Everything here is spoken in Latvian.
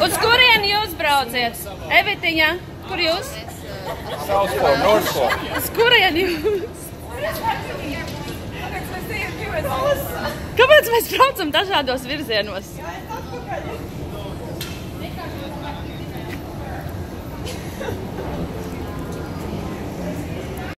Uz kurieni jūs brauciet? Evitiņa, kur jūs? Southport, Northport. Uz kurieni jūs? Kāpēc mēs braucam dažādos virzienos?